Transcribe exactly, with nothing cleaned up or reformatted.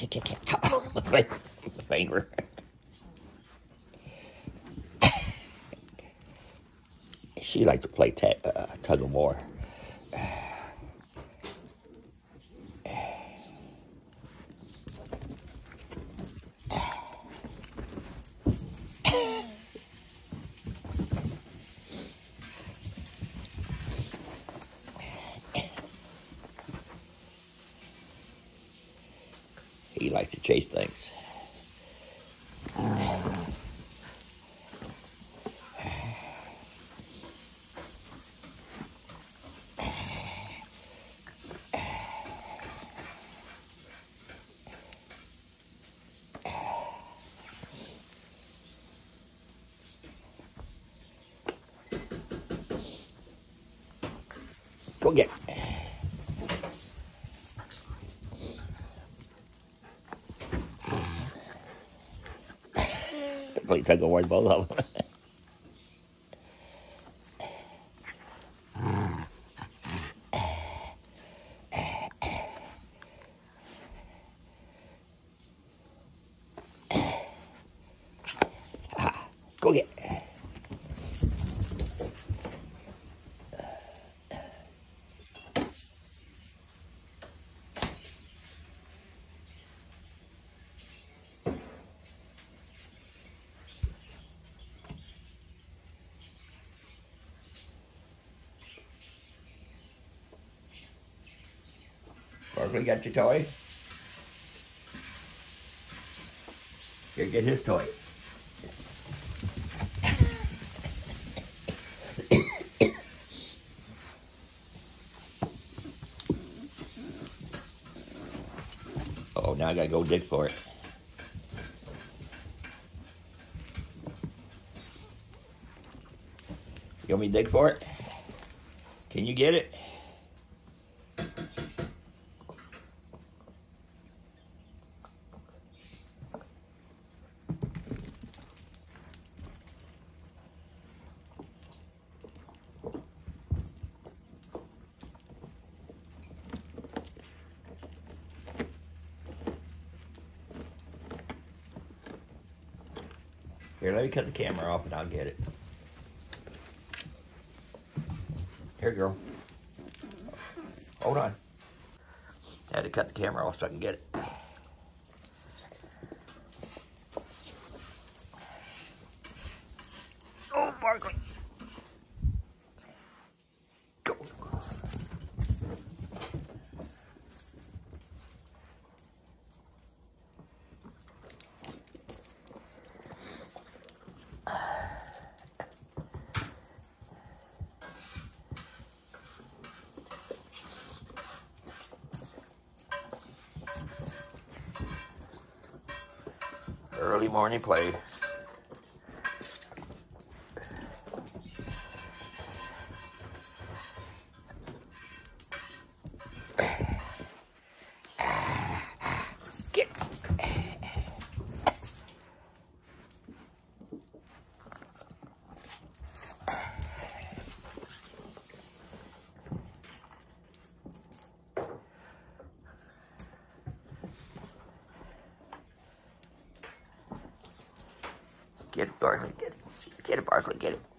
kick, kick, kick. The finger. She likes to play tag, uh, tug of war. He likes to chase things. Go get it. Play tug of war, both of them. Ah, go get it. Barkley got your toy? Here, get his toy. Oh, now I gotta go dig for it. You want me to dig for it? Can you get it? Here, let me cut the camera off and I'll get it. Here, girl. Hold on. I had to cut the camera off so I can get it. Oh, Barkley. Go. Early morning play. Get. Get it, Barkley, get it. Get it, Barkley, get it.